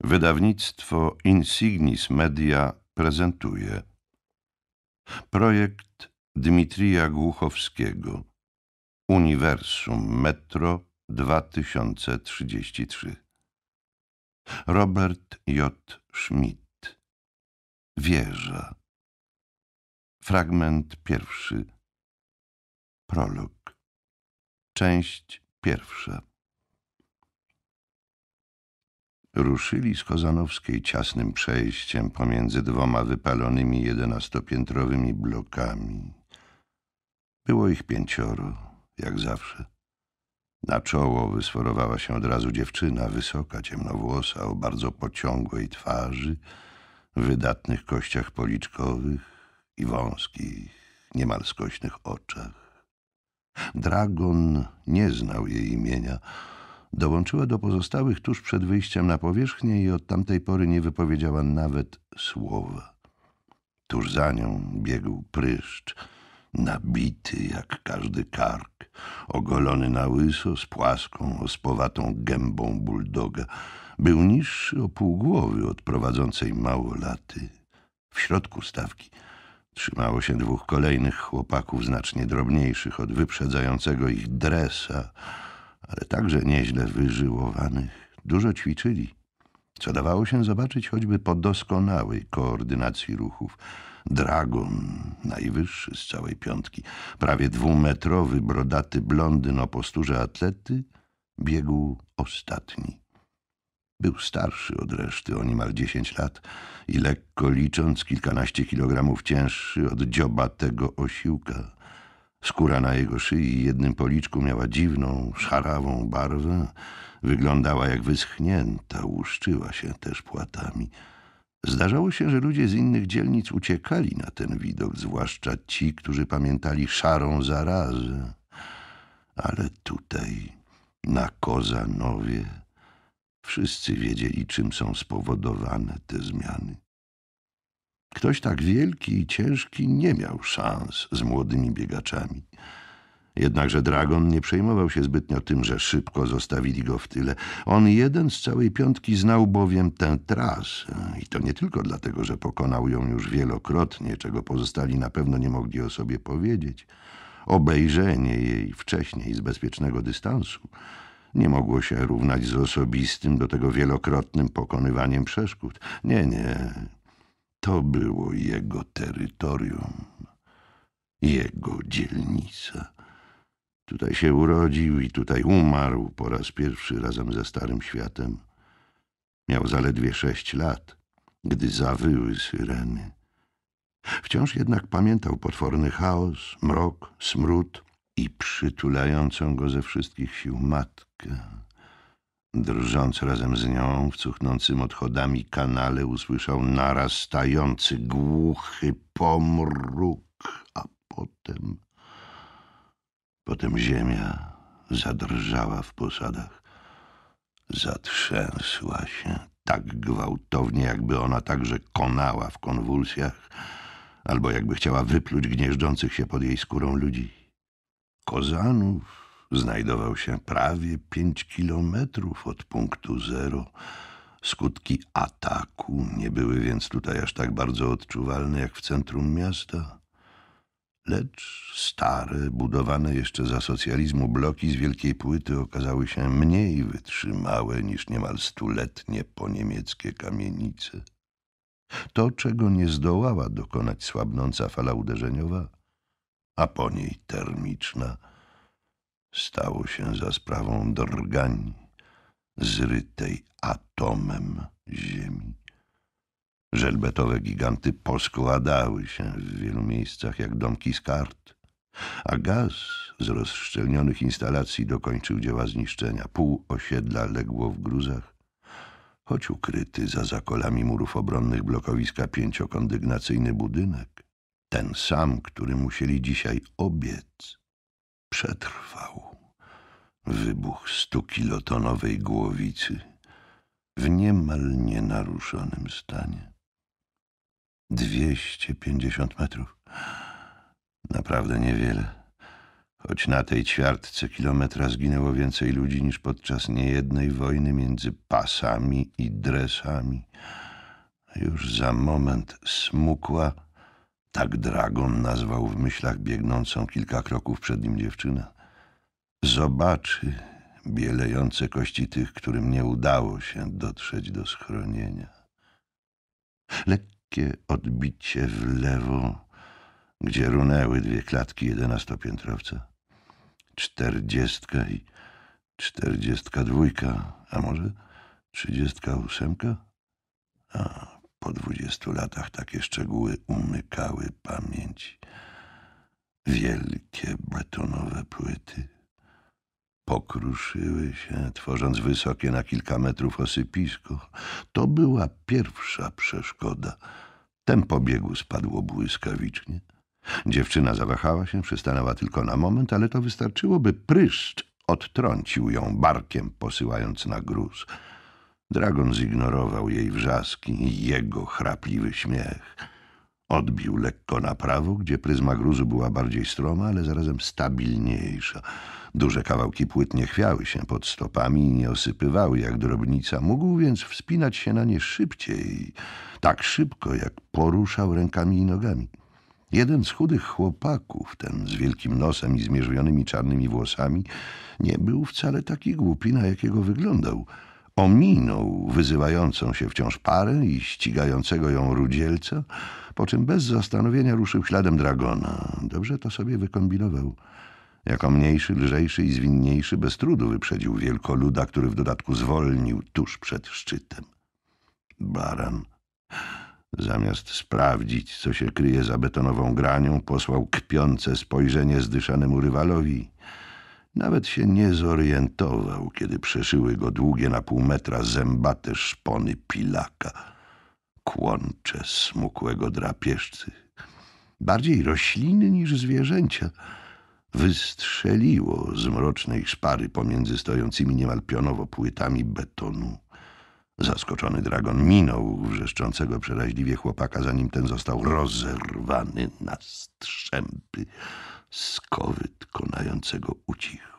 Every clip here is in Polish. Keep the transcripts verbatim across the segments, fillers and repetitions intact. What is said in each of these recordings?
Wydawnictwo Insignis Media prezentuje projekt Dmitrija Głuchowskiego Uniwersum Metro dwa tysiące trzydzieści trzy. Robert J. Schmidt. Wieża. Fragment pierwszy. Prolog. Część pierwsza. Ruszyli z Kozanowskiej ciasnym przejściem pomiędzy dwoma wypalonymi jedenastopiętrowymi blokami. Było ich pięcioro, jak zawsze. Na czoło wysforowała się od razu dziewczyna, wysoka, ciemnowłosa, o bardzo pociągłej twarzy, wydatnych kościach policzkowych i wąskich, niemal skośnych oczach. Dragon nie znał jej imienia. Dołączyła do pozostałych tuż przed wyjściem na powierzchnię i od tamtej pory nie wypowiedziała nawet słowa. Tuż za nią biegł pryszcz, nabity jak każdy kark, ogolony na łyso, z płaską, ospowatą gębą buldoga. Był niższy o pół głowy od prowadzącej małolaty. W środku stawki trzymało się dwóch kolejnych chłopaków, znacznie drobniejszych od wyprzedzającego ich dresa, ale także nieźle wyżyłowanych. Dużo ćwiczyli, co dawało się zobaczyć choćby po doskonałej koordynacji ruchów. Dragon, najwyższy z całej piątki, prawie dwumetrowy, brodaty blondyn o posturze atlety, biegł ostatni. Był starszy od reszty o niemal dziesięć lat i lekko licząc kilkanaście kilogramów cięższy od dziobatego osiłka. Skóra na jego szyi i jednym policzku miała dziwną, szarawą barwę. Wyglądała jak wyschnięta, łuszczyła się też płatami. Zdarzało się, że ludzie z innych dzielnic uciekali na ten widok, zwłaszcza ci, którzy pamiętali szarą zarazę. Ale tutaj, na Kozanowie, wszyscy wiedzieli, czym są spowodowane te zmiany. Ktoś tak wielki i ciężki nie miał szans z młodymi biegaczami. Jednakże Dragon nie przejmował się zbytnio tym, że szybko zostawili go w tyle. On jeden z całej piątki znał bowiem tę trasę i to nie tylko dlatego, że pokonał ją już wielokrotnie, czego pozostali na pewno nie mogli o sobie powiedzieć. Obejrzenie jej wcześniej z bezpiecznego dystansu nie mogło się równać z osobistym, do tego wielokrotnym pokonywaniem przeszkód. Nie, nie. To było jego terytorium, jego dzielnica. Tutaj się urodził i tutaj umarł po raz pierwszy razem ze Starym Światem. Miał zaledwie sześć lat, gdy zawyły syreny. Wciąż jednak pamiętał potworny chaos, mrok, smród i przytulającą go ze wszystkich sił matkę. Drżąc razem z nią w cuchnącym odchodami kanale usłyszał narastający, głuchy pomruk, a potem... Potem ziemia zadrżała w posadach. Zatrzęsła się tak gwałtownie, jakby ona także konała w konwulsjach, albo jakby chciała wypluć gnieżdżących się pod jej skórą ludzi. Kozanów znajdował się prawie pięć kilometrów od punktu zero. Skutki ataku nie były więc tutaj aż tak bardzo odczuwalne jak w centrum miasta. Lecz stare, budowane jeszcze za socjalizmu bloki z wielkiej płyty okazały się mniej wytrzymałe niż niemal stuletnie poniemieckie kamienice. To, czego nie zdołała dokonać słabnąca fala uderzeniowa, a po niej termiczna, stało się za sprawą drgań zrytej atomem ziemi. Żelbetowe giganty poskładały się w wielu miejscach jak domki z kart, a gaz z rozszczelnionych instalacji dokończył dzieła zniszczenia. Pół osiedla legło w gruzach, choć ukryty za zakolami murów obronnych blokowiska pięciokondygnacyjny budynek, ten sam, który musieli dzisiaj obiec, przetrwał wybuch stukilotonowej głowicy w niemal nienaruszonym stanie. Dwieście pięćdziesiąt metrów. Naprawdę niewiele. choć na tej ćwiartce kilometra zginęło więcej ludzi niż podczas niejednej wojny między pasami i dresami. Już za moment smukła, tak Dragon nazwał w myślach biegnącą kilka kroków przed nim dziewczyna. Zobaczy bielejące kości tych, którym nie udało się dotrzeć do schronienia. Lekkie odbicie w lewo, gdzie runęły dwie klatki jedenastopiętrowca. Czterdziestka i czterdziestka dwójka, a może trzydziestka ósemka? A po dwudziestu latach takie szczegóły umykały pamięci. Wielkie betonowe płyty pokruszyły się, tworząc wysokie na kilka metrów osypisko. To była pierwsza przeszkoda. Tempo biegu spadło błyskawicznie. Dziewczyna zawahała się, przystanęła tylko na moment, ale to wystarczyło, by pryszcz odtrącił ją barkiem, posyłając na gruz. Dragon zignorował jej wrzaski i jego chrapliwy śmiech. Odbił lekko na prawo, gdzie pryzma gruzu była bardziej stroma, ale zarazem stabilniejsza. Duże kawałki płyt nie chwiały się pod stopami i nie osypywały jak drobnica. Mógł więc wspinać się na nie szybciej, tak szybko, jak poruszał rękami i nogami. Jeden z chudych chłopaków, ten z wielkim nosem i zmierzwionymi czarnymi włosami, nie był wcale taki głupi, na jakiego wyglądał. Ominął wyzywającą się wciąż parę i ścigającego ją rudzielca, po czym bez zastanowienia ruszył śladem Dragona. Dobrze to sobie wykombinował. Jako mniejszy, lżejszy i zwinniejszy bez trudu wyprzedził wielkoluda, który w dodatku zwolnił tuż przed szczytem. Baran, zamiast sprawdzić, co się kryje za betonową granią, posłał kpiące spojrzenie zdyszanemu rywalowi. Nawet się nie zorientował, kiedy przeszyły go długie na pół metra zębate szpony pilaka, kłącze smukłego drapieżcy. Bardziej rośliny niż zwierzęcia. Wystrzeliło z mrocznej szpary pomiędzy stojącymi niemal pionowo płytami betonu. Zaskoczony Dragon minął wrzeszczącego przeraźliwie chłopaka, zanim ten został rozerwany na strzępy. Skowyt konającego ucichł.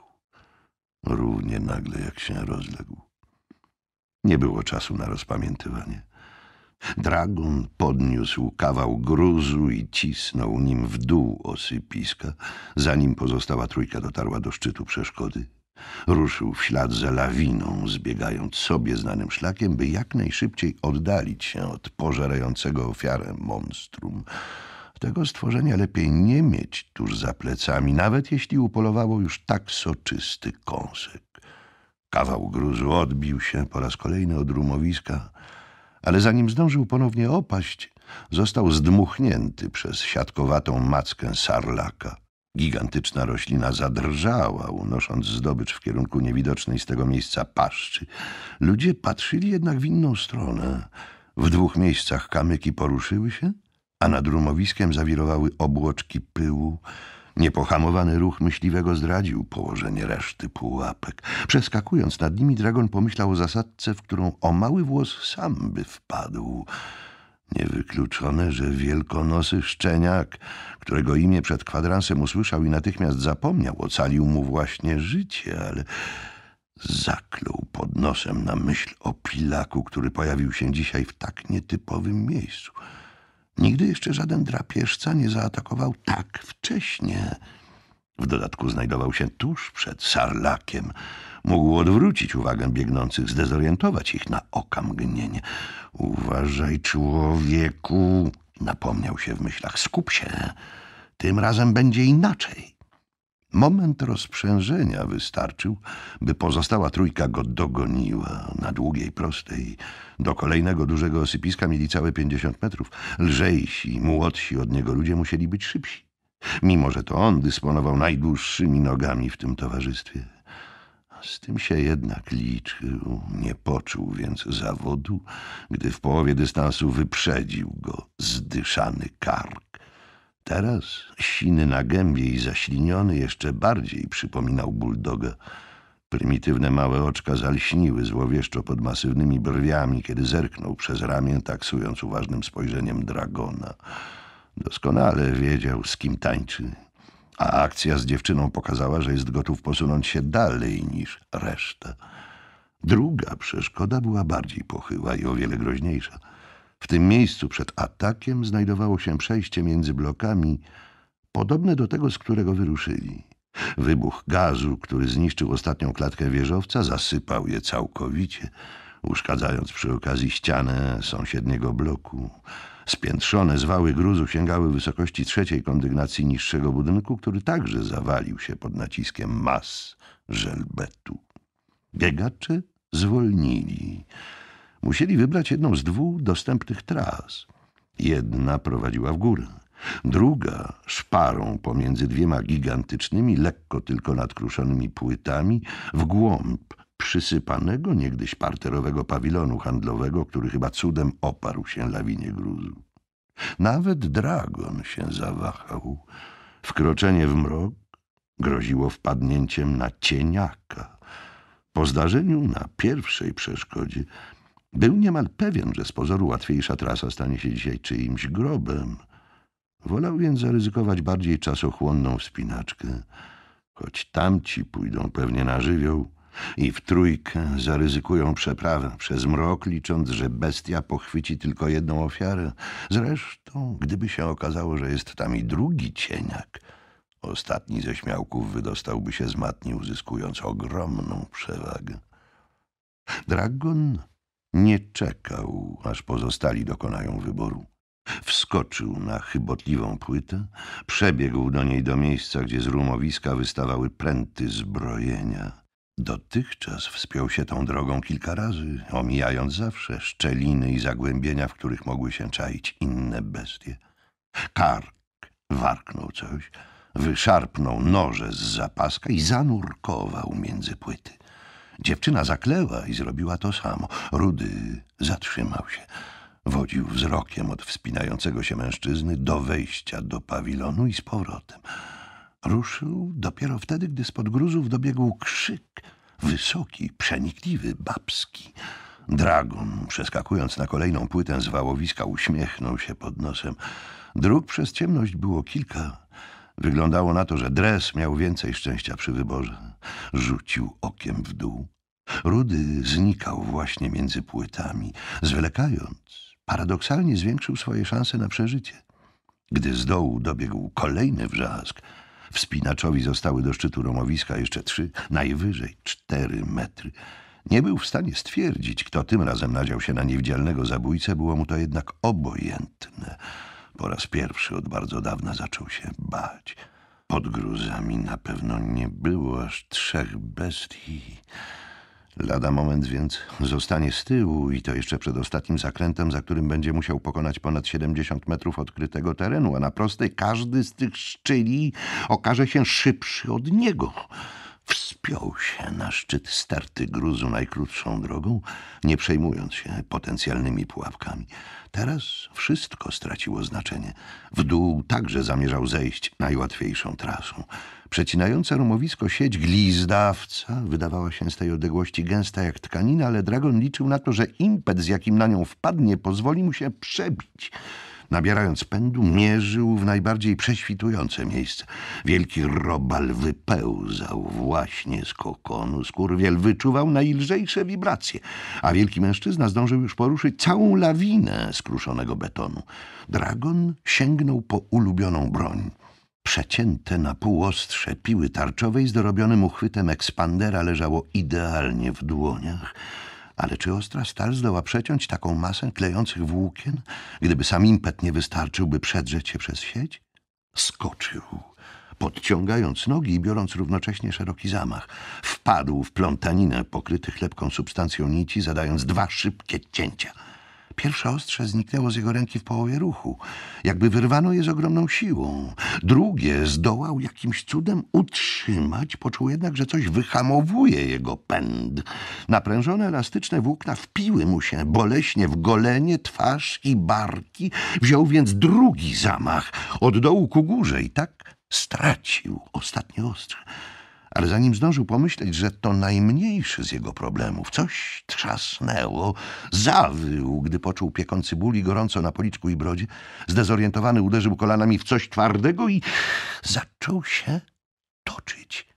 Równie nagle, jak się rozległ. Nie było czasu na rozpamiętywanie. Dragon podniósł kawał gruzu i cisnął nim w dół osypiska, zanim pozostała trójka dotarła do szczytu przeszkody. Ruszył w ślad za lawiną, zbiegając sobie znanym szlakiem, by jak najszybciej oddalić się od pożerającego ofiarę monstrum. Tego stworzenia lepiej nie mieć tuż za plecami, nawet jeśli upolowało już tak soczysty kąsek. Kawał gruzu odbił się po raz kolejny od rumowiska, ale zanim zdążył ponownie opaść, został zdmuchnięty przez siatkowatą mackę sarlaka. Gigantyczna roślina zadrżała, unosząc zdobycz w kierunku niewidocznej z tego miejsca paszczy. Ludzie patrzyli jednak w inną stronę. W dwóch miejscach kamyki poruszyły się, a nad rumowiskiem zawirowały obłoczki pyłu. Niepohamowany ruch myśliwego zdradził położenie reszty pułapek. Przeskakując nad nimi, Dragon pomyślał o zasadce, w którą o mały włos sam by wpadł. Niewykluczone, że wielkonosy szczeniak, którego imię przed kwadransem usłyszał i natychmiast zapomniał, ocalił mu właśnie życie, ale zaklął pod nosem na myśl o pilaku, który pojawił się dzisiaj w tak nietypowym miejscu. Nigdy jeszcze żaden drapieżca nie zaatakował tak wcześnie. W dodatku znajdował się tuż przed sarlakiem. Mógł odwrócić uwagę biegnących, zdezorientować ich na okamgnienie. Uważaj, człowieku, napomniał się w myślach. Skup się. Tym razem będzie inaczej. Moment rozprzężenia wystarczył, by pozostała trójka go dogoniła. Na długiej, prostej, do kolejnego dużego osypiska mieli całe pięćdziesiąt metrów. Lżejsi, młodsi od niego ludzie musieli być szybsi, mimo że to on dysponował najdłuższymi nogami w tym towarzystwie. Z tym się jednak liczył, nie poczuł więc zawodu, gdy w połowie dystansu wyprzedził go zdyszany kark. Teraz, siny na gębie i zaśliniony, jeszcze bardziej przypominał bulldoga. Prymitywne małe oczka zalśniły złowieszczo pod masywnymi brwiami, kiedy zerknął przez ramię, taksując uważnym spojrzeniem Dragona. Doskonale wiedział, z kim tańczy. A akcja z dziewczyną pokazała, że jest gotów posunąć się dalej niż reszta. Druga przeszkoda była bardziej pochyła i o wiele groźniejsza. W tym miejscu przed atakiem znajdowało się przejście między blokami, podobne do tego, z którego wyruszyli. Wybuch gazu, który zniszczył ostatnią klatkę wieżowca, zasypał je całkowicie, uszkadzając przy okazji ścianę sąsiedniego bloku. Spiętrzone zwały gruzu sięgały wysokości trzeciej kondygnacji niższego budynku, który także zawalił się pod naciskiem mas żelbetu. Biegacze zwolnili. Musieli wybrać jedną z dwóch dostępnych tras. Jedna prowadziła w górę, druga szparą pomiędzy dwiema gigantycznymi, lekko tylko nadkruszonymi płytami w głąb przysypanego niegdyś parterowego pawilonu handlowego, który chyba cudem oparł się lawinie gruzu. Nawet Dragon się zawahał. Wkroczenie w mrok groziło wpadnięciem na cieniaka. Po zdarzeniu na pierwszej przeszkodzie był niemal pewien, że z pozoru łatwiejsza trasa stanie się dzisiaj czyimś grobem. Wolał więc zaryzykować bardziej czasochłonną wspinaczkę, choć tamci pójdą pewnie na żywioł i w trójkę zaryzykują przeprawę przez mrok, licząc, że bestia pochwyci tylko jedną ofiarę. Zresztą, gdyby się okazało, że jest tam i drugi cieniak, ostatni ze śmiałków wydostałby się z matni, uzyskując ogromną przewagę. Dragon nie czekał, aż pozostali dokonają wyboru. Wskoczył na chybotliwą płytę, przebiegł do niej do miejsca, gdzie z rumowiska wystawały pręty zbrojenia. Dotychczas wspiął się tą drogą kilka razy, omijając zawsze szczeliny i zagłębienia, w których mogły się czaić inne bestie. Kark warknął coś, wyszarpnął noże z zapaska i zanurkował między płyty. Dziewczyna zakleła i zrobiła to samo. Rudy zatrzymał się. Wodził wzrokiem od wspinającego się mężczyzny do wejścia do pawilonu i z powrotem. Ruszył dopiero wtedy, gdy spod gruzów dobiegł krzyk. Wysoki, przenikliwy, babski. Dragon, przeskakując na kolejną płytę z wałowiska, uśmiechnął się pod nosem. Dróg przez ciemność było kilka. Wyglądało na to, że dres miał więcej szczęścia przy wyborze. Rzucił okiem w dół. Rudy znikał właśnie między płytami. Zwlekając, paradoksalnie zwiększył swoje szanse na przeżycie. Gdy z dołu dobiegł kolejny wrzask, wspinaczowi zostały do szczytu rumowiska jeszcze trzy, najwyżej cztery metry. Nie był w stanie stwierdzić, kto tym razem nadział się na niewidzialnego zabójcę, było mu to jednak obojętne. Po raz pierwszy od bardzo dawna zaczął się bać. Pod gruzami na pewno nie było aż trzech bestii. Lada moment więc zostanie z tyłu i to jeszcze przed ostatnim zakrętem, za którym będzie musiał pokonać ponad siedemdziesiąt metrów odkrytego terenu, a na prostej każdy z tych szczyli okaże się szybszy od niego. Wspiął się na szczyt sterty gruzu najkrótszą drogą, nie przejmując się potencjalnymi pułapkami. Teraz wszystko straciło znaczenie. W dół także zamierzał zejść najłatwiejszą trasą. Przecinająca rumowisko sieć glizdawca wydawała się z tej odległości gęsta jak tkanina, ale Dragon liczył na to, że impet, z jakim na nią wpadnie, pozwoli mu się przebić. Nabierając pędu, mierzył w najbardziej prześwitujące miejsce. Wielki robal wypełzał właśnie z kokonu. Skurwiel wyczuwał najlżejsze wibracje, a wielki mężczyzna zdążył już poruszyć całą lawinę skruszonego betonu. Dragon sięgnął po ulubioną broń. Przecięte na pół ostrze piły tarczowej z dorobionym uchwytem ekspandera leżało idealnie w dłoniach. Ale czy ostra stal zdoła przeciąć taką masę klejących włókien, gdyby sam impet nie wystarczył, by przedrzeć się przez sieć? Skoczył, podciągając nogi i biorąc równocześnie szeroki zamach. Wpadł w plątaninę pokrytych lepką substancją nici, zadając dwa szybkie cięcia. Pierwsze ostrze zniknęło z jego ręki w połowie ruchu, jakby wyrwano je z ogromną siłą. Drugie zdołał jakimś cudem utrzymać, poczuł jednak, że coś wyhamowuje jego pęd. Naprężone elastyczne włókna wpiły mu się boleśnie w golenie, twarz i barki. Wziął więc drugi zamach od dołu ku górze i tak stracił ostatnie ostrze. Ale zanim zdążył pomyśleć, że to najmniejszy z jego problemów, coś trzasnęło, zawył, gdy poczuł piekący ból i gorąco na policzku i brodzie. Zdezorientowany uderzył kolanami w coś twardego i zaczął się toczyć.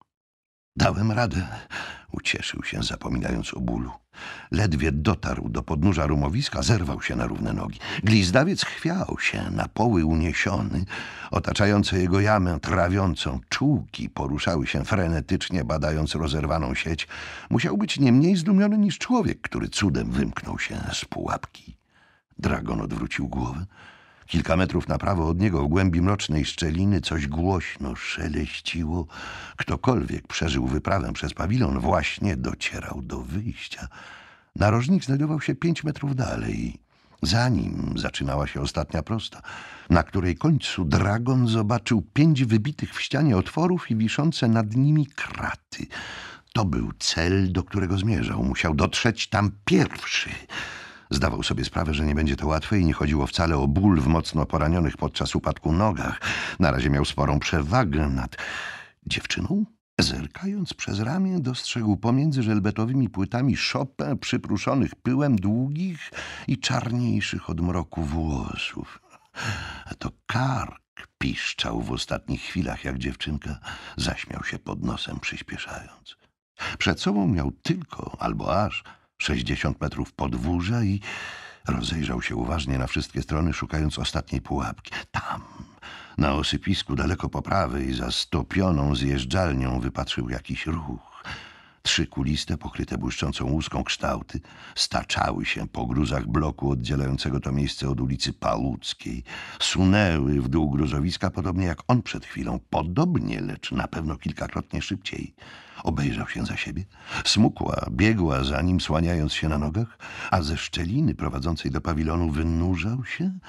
Dałem radę, ucieszył się, zapominając o bólu. Ledwie dotarł do podnóża rumowiska, zerwał się na równe nogi. Glizdawiec chwiał się, na poły uniesiony. Otaczające jego jamę trawiącą czułki poruszały się frenetycznie, badając rozerwaną sieć. Musiał być nie mniej zdumiony niż człowiek, który cudem wymknął się z pułapki. Dragon odwrócił głowę. Kilka metrów na prawo od niego, w głębi mrocznej szczeliny, coś głośno szeleściło. Ktokolwiek przeżył wyprawę przez pawilon, właśnie docierał do wyjścia. Narożnik znajdował się pięć metrów dalej. Za nim zaczynała się ostatnia prosta, na której końcu Dragon zobaczył pięć wybitych w ścianie otworów i wiszące nad nimi kraty. To był cel, do którego zmierzał. Musiał dotrzeć tam pierwszy. Zdawał sobie sprawę, że nie będzie to łatwe i nie chodziło wcale o ból w mocno poranionych podczas upadku nogach. Na razie miał sporą przewagę nad dziewczyną. Zerkając przez ramię, dostrzegł pomiędzy żelbetowymi płytami szopę przypruszonych pyłem długich i czarniejszych od mroku włosów. A to kark piszczał w ostatnich chwilach, jak dziewczynka. Zaśmiał się pod nosem, przyspieszając. Przed sobą miał tylko, albo aż, sześćdziesiąt metrów podwórza i rozejrzał się uważnie na wszystkie strony, szukając ostatniej pułapki. Tam, na osypisku daleko po prawej, za stopioną zjeżdżalnią, wypatrzył jakiś ruch. Trzy kuliste, pokryte błyszczącą łuską kształty staczały się po gruzach bloku oddzielającego to miejsce od ulicy Pałuckiej. Sunęły w dół gruzowiska, podobnie jak on przed chwilą. Podobnie, lecz na pewno kilkakrotnie szybciej. Obejrzał się za siebie. Smukła biegła za nim, słaniając się na nogach, a ze szczeliny prowadzącej do pawilonu wynurzał się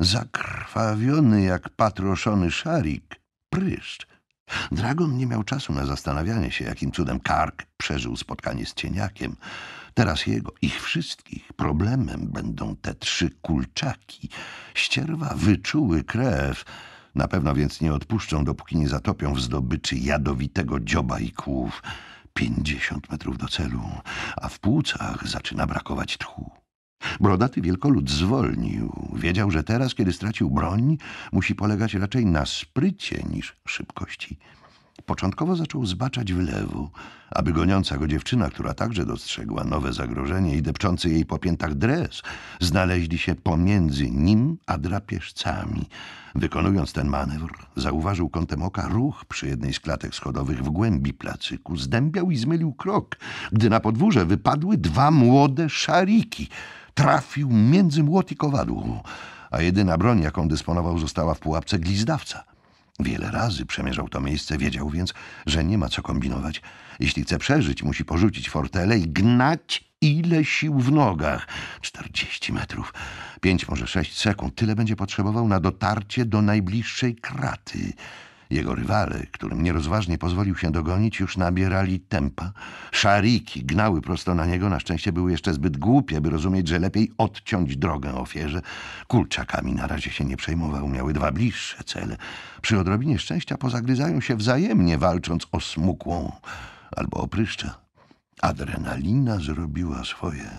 zakrwawiony jak patroszony szarik pryszcz. Dragon nie miał czasu na zastanawianie się, jakim cudem kark przeżył spotkanie z cieniakiem. Teraz jego, ich wszystkich, problemem będą te trzy kulczaki. Ścierwa wyczuły krew. Na pewno więc nie odpuszczą, dopóki nie zatopią w zdobyczy jadowitego dzioba i kłów. Pięćdziesiąt metrów do celu, a w płucach zaczyna brakować tchu. Brodaty wielkolud zwolnił. Wiedział, że teraz, kiedy stracił broń, musi polegać raczej na sprycie niż szybkości. Początkowo zaczął zbaczać w lewo, aby goniąca go dziewczyna, która także dostrzegła nowe zagrożenie i depczący jej po piętach dres, znaleźli się pomiędzy nim a drapieżcami. Wykonując ten manewr, zauważył kątem oka ruch przy jednej z klatek schodowych w głębi placyku. Zdębiał i zmylił krok, gdy na podwórze wypadły dwa młode szariki. Trafił między młot i kowadło, a jedyna broń, jaką dysponował, została w pułapce glizdawca. Wiele razy przemierzał to miejsce, wiedział więc, że nie ma co kombinować. Jeśli chce przeżyć, musi porzucić fortelę i gnać ile sił w nogach. Czterdzieści metrów, pięć, może sześć sekund. Tyle będzie potrzebował na dotarcie do najbliższej kraty. Jego rywale, którym nierozważnie pozwolił się dogonić, już nabierali tempa. Szariki gnały prosto na niego. Na szczęście były jeszcze zbyt głupie, by rozumieć, że lepiej odciąć drogę ofierze. Kulczakami na razie się nie przejmował. Miały dwa bliższe cele. Przy odrobinie szczęścia pozagryzają się wzajemnie, walcząc o smukłą albo o pryszcza. Adrenalina zrobiła swoje.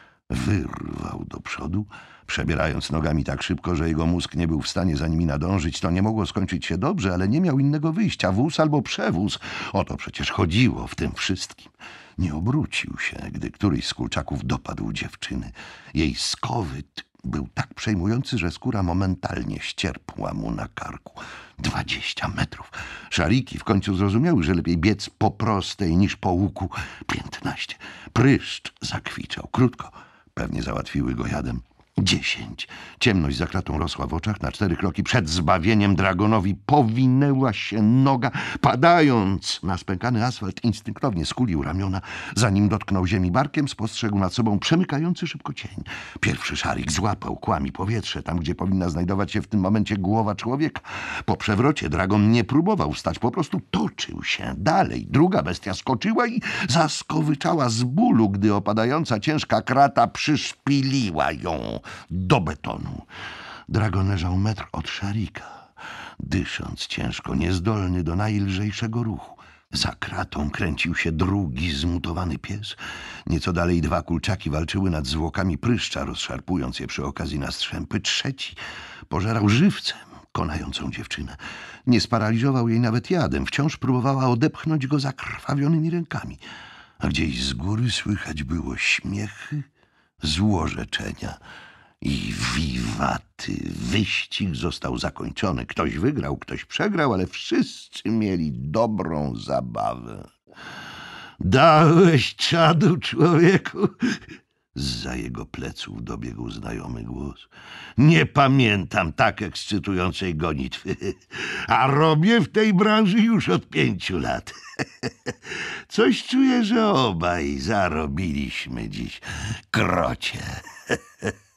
Wyrwał do przodu, przebierając nogami tak szybko, że jego mózg nie był w stanie za nimi nadążyć. To nie mogło skończyć się dobrze, ale nie miał innego wyjścia. Wóz albo przewóz. O to przecież chodziło w tym wszystkim. Nie obrócił się, gdy któryś z kulczaków dopadł dziewczyny. Jej skowyt był tak przejmujący, że skóra momentalnie ścierpła mu na karku. Dwadzieścia metrów. Szariki w końcu zrozumiały, że lepiej biec po prostej niż po łuku. Piętnaście. Pryszcz zakwiczał. Krótko. Pewnie załatwiły go jadem. Dziesięć. Ciemność za kratą rosła w oczach. Na cztery kroki przed zbawieniem Dragonowi powinęła się noga. Padając na spękany asfalt, instynktownie skulił ramiona. Zanim dotknął ziemi barkiem, spostrzegł nad sobą przemykający szybko cień. Pierwszy szarik złapał kłami powietrze, tam gdzie powinna znajdować się w tym momencie głowa człowieka. Po przewrocie Dragon nie próbował wstać, po prostu toczył się dalej. Druga bestia skoczyła i zaskowyczała z bólu, gdy opadająca ciężka krata przyszpiliła ją do betonu. Dragon leżał metr od szarika, dysząc ciężko, niezdolny do najlżejszego ruchu. Za kratą kręcił się drugi zmutowany pies. Nieco dalej dwa kulczaki walczyły nad zwłokami pryszcza, rozszarpując je przy okazji na strzępy. Trzeci pożerał żywcem konającą dziewczynę. Nie sparaliżował jej nawet jadem. Wciąż próbowała odepchnąć go zakrwawionymi rękami. A gdzieś z góry słychać było śmiechy, złorzeczenia i wiwaty. Wyścig został zakończony. Ktoś wygrał, ktoś przegrał, ale wszyscy mieli dobrą zabawę. Dałeś czadu, człowieku? Zza jego pleców dobiegł znajomy głos. Nie pamiętam tak ekscytującej gonitwy, a robię w tej branży już od pięciu lat. Coś czuję, że obaj zarobiliśmy dziś krocie.